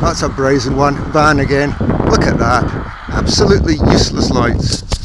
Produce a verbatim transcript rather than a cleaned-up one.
That's a Brazen one, van again. Look at that, absolutely useless lights.